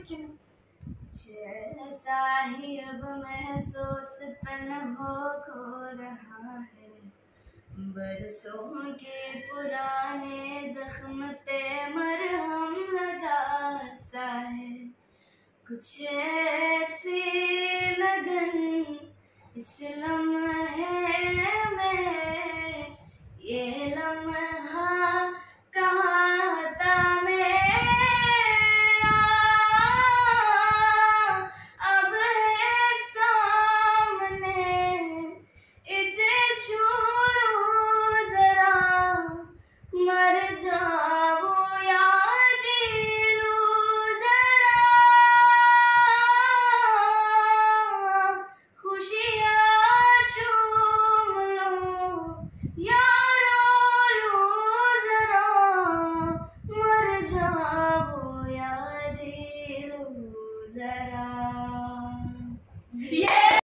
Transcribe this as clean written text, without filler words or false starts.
क्यों? जैसा ही अब महसूस तन हो रहा है, बरसों के पुराने जख्म पे मरहम लगा सा है। कुछ ऐसी लगन इस लम्हे में, ये